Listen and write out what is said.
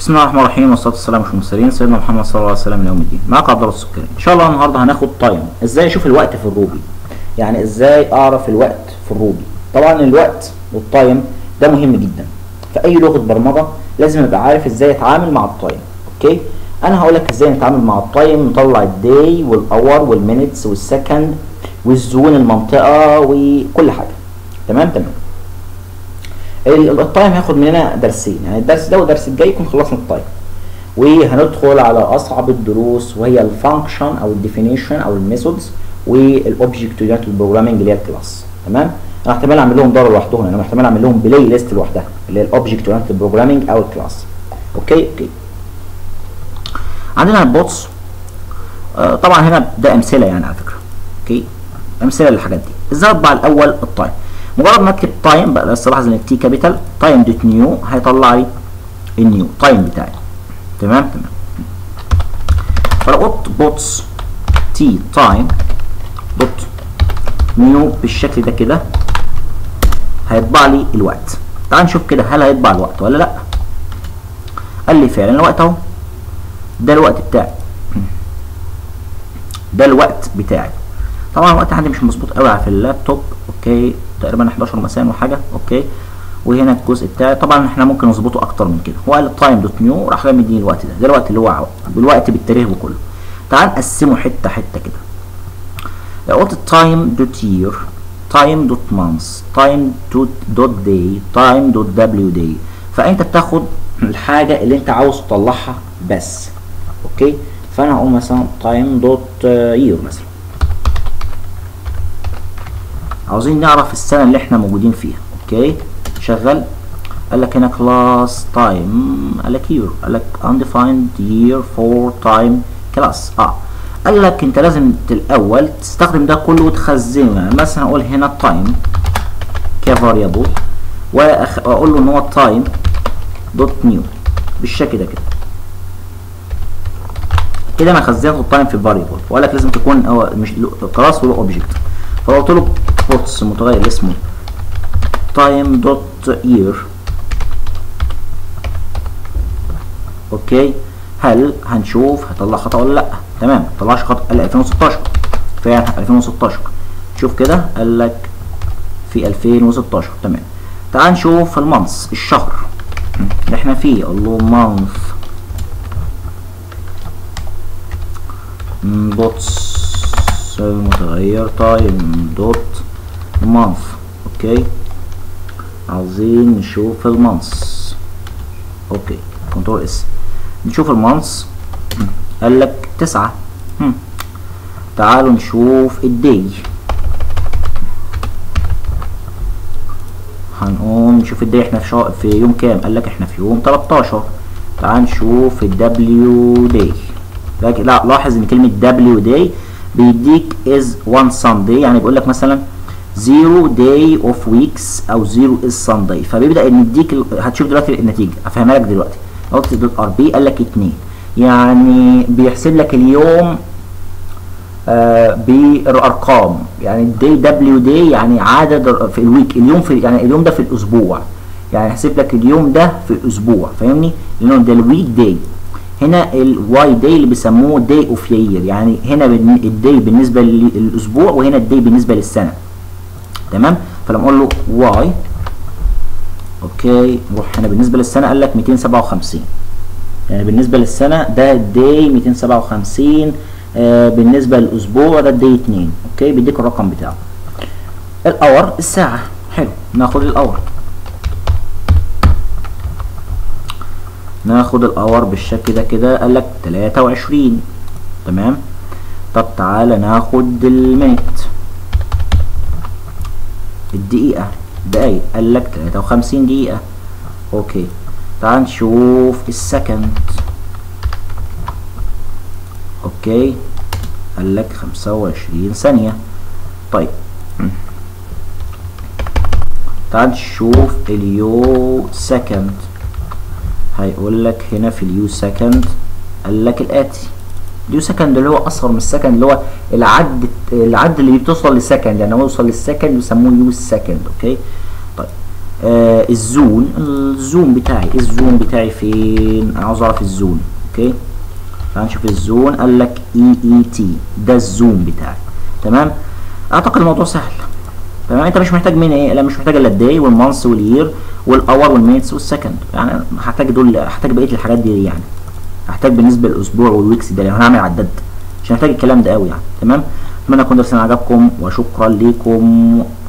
بسم الله الرحمن الرحيم والصلاه والسلام على المرسلين سيدنا محمد صلى الله عليه وسلم يوم الدين. معاك عبد الله السكري. ان شاء الله النهارده هناخد تايم، ازاي اشوف الوقت في الروبي، يعني ازاي اعرف الوقت في الروبي. طبعا الوقت والتايم ده مهم جدا في اي لغه برمجه، لازم ابقى عارف ازاي اتعامل مع التايم. اوكي، انا هقول لك ازاي نتعامل مع التايم، نطلع الداي والاور والمينتس والسكند والزون المنطقه وكل حاجه. تمام. التايم هياخد مننا درسين، يعني الدرس ده والدرس الجاي يكون خلصنا التايم، وهندخل على اصعب الدروس وهي الفانكشن او الديفينيشن او الميثودز والاوبجكت اورينتد بروجرامنج اللي هي الكلاس. تمام. انا احتمال اعمل لهم دوره لوحدهم، انا احتمال اعمل لهم بلاي ليست لوحدها اللي هي الاوبجكت اورينتد بروجرامنج او الكلاس. اوكي. عندنا البوتس. طبعا هنا ده امثله يعني على فكره. اوكي، امثله للحاجات دي. ازاي اطبع الاول التايم؟ مجرد ما اكتب تايم بقى، بس لاحظ ان التي كابيتال، تايم دوت نيو هيطلع لي النيو تايم بتاعي. تمام. فلو قلت بوتس تي تايم دوت نيو بالشكل ده كده هيطبع لي الوقت. تعال نشوف كده هل هيطبع الوقت ولا لا. قال لي فعلا الوقت اهو، ده الوقت بتاعي، ده الوقت بتاعي. طبعا الوقت عندي مش مظبوط قوي في اللابتوب. اوكي، تقريبا 11 مساء وحاجه. اوكي، وهنا الجزء بتاعي طبعا احنا ممكن نظبطه اكتر من كده. هو قال تايم دوت نيو راح جاي مديني الوقت ده الوقت اللي هو بالوقت بالتاريخ بكله. تعال نقسمه حته حته كده. لو قلت تايم دوت يير، تايم دوت مانث، تايم دوت داي، تايم دوت دبليو داي، فانت بتاخد الحاجه اللي انت عاوز تطلعها بس. اوكي، فانا هقول مثلا تايم دوت يير مثلا، عاوزين نعرف السنه اللي احنا موجودين فيها. اوكي، شغال. قال لك هنا كلاس تايم، قال لك يير، قال لك undefined year for time كلاس. قال لك انت لازم الاول تستخدم ده كله وتخزنه. يعني مثلا اقول هنا تايم كفاريبل واقول له ان هو تايم دوت نيو بالشكل ده كده انا خزنت التايم في الفاريبل، وقال لك لازم تكون هو مش كلاس ولا اوبجكت. فقلت له بوتس متغير اسمه تايم دوت يير. اوكي، هل هنشوف هطلع خطأ ولا لا؟ تمام، ما طلعش خطأ. قال 2016 فعلا 2016. شوف كده قال لك في 2016. تمام. تعال نشوف المانث، الشهر اللي احنا فيه. قال له مانث بوتس المتغير تايم دوت مانث. اوكي، عاوزين نشوف المانث. اوكي، كنترول اس نشوف المانث. قال لك 9. تعالوا نشوف الداي. هنقوم نشوف الداي احنا في يوم كام. قال لك احنا في يوم 13. تعال نشوف الدبليو داي. لا، لاحظ ان كلمه دبليو داي بيديك is one Sunday، يعني بيقول لك مثلا 0 day of weeks او 0 is Sunday، فبيبدا ان يديك هتشوف دلوقتي النتيجه، افهمها لك دلوقتي. قلت دوت ار بي قال لك 2، يعني بيحسب لك اليوم بالارقام. يعني الدي دبليو دي يعني عدد في الويك، اليوم في يعني اليوم ده في الاسبوع، يعني يحسب لك اليوم ده في الاسبوع، فاهمني؟ لانه ده الويك داي. هنا الواي داي اللي بيسموه داي اوف يير، يعني هنا الداي بالنسبه للاسبوع وهنا الداي بالنسبه للسنه. تمام. فلما اقول له واي، اوكي، نروح هنا بالنسبه للسنه قال لك 257، يعني بالنسبه للسنه ده الداي 257، بالنسبه للاسبوع ده الداي 2. اوكي، بيديك الرقم بتاعه. الاور الساعه. حلو، ناخد الاور، ناخد الاور بالشكل ده كده. قال لك 23. تمام. طب تعالى ناخد المينت، الدقيقه، دقايق. قال لك 53 دقيقه. اوكي، تعال نشوف السكند. اوكي، قال لك 25 ثانيه. طيب تعال نشوف اليو سكند. هيقول لك هنا في اليو سكند قال لك الاتي. اليو سكند اللي هو اصغر من السكند، اللي هو العد اللي بتوصل للسكند، يعني هو يوصل للسكند يسموه يو سكند. اوكي، طيب الزون بتاعي فين؟ انا عاوز اعرف الزون. اوكي فهنشوف الزون. قال لك EET ده الزون بتاعي. تمام. اعتقد الموضوع سهل. تمام. انت مش محتاج مني ايه؟ لا مش محتاج الا الداي والمانث واليير والاور والمينتس والسكند. يعني هحتاج دول، هحتاج بقيه الحاجات دي يعني. هحتاج بالنسبه للاسبوع والويكس ده لو هنعمل عداد، مش هنحتاج الكلام ده قوي يعني. تمام. اتمنى يكون درسنا عجبكم وشكرا لكم.